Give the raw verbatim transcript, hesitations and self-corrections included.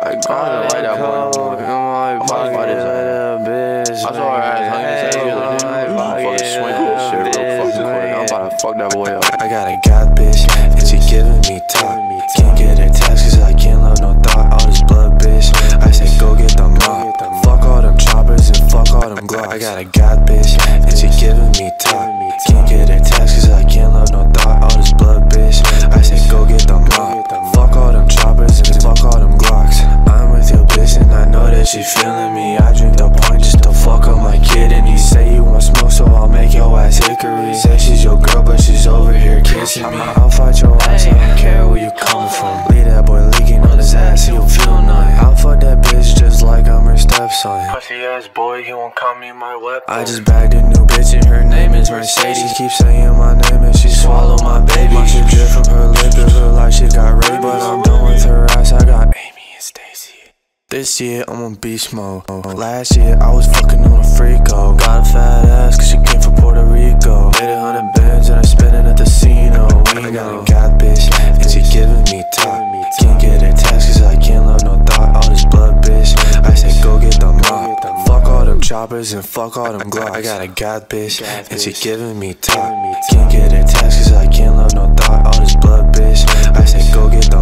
I can't like that boy. I'm about this bitch. I saw her ass hungry as hell. Fucking swing this shit real fucking quick. I'm about to fuck that boy up. I got a god bitch, and she giving me top. Can't get her text cause I can't love no thought. All this blood bitch, I say go get the mop. Fuck all them choppers and fuck all them glocks. I got a god bitch, and she giving me top. Can't get her text cause I can't love no thought. All this blood bitch, I say go get the mop. Fuck all them choppers and fuck all them glocks. I'm with your bitch and I know that she feeling me. I drink the pint just to fuck up my kid, and he say you want smoke so I'll make your ass hickory. Say she's your girl but she's over here kissing me. I'll fight your ass, I don't care where you coming from. Leave that boy leaking on his ass, he don't feel nothing. I'll fuck that bitch just like I'm her stepson. Pussy ass boy, he won't call me my weapon. I just bagged a new bitch and her name is Mercedes. Keep saying my name and she swallow my baby. My shit drip from her lip, it look like she got raped, but I'm done with her ass, I got Amy and Stacy. This year I'm on beast mode. Last year I was fucking on a freako. Got a fat ass cause she came from Puerto Rico. Made a hundred bands and I spent it at the casino. I got a god bitch and she giving me top. Can't get her text cause I can't love no thought. All this blood bitch, I say go get the mop. Fuck all them choppers and fuck all them glocks. I got a god bitch and she giving me top. Can't get her text cause I can't love no thought. All this blood bitch, I say go get the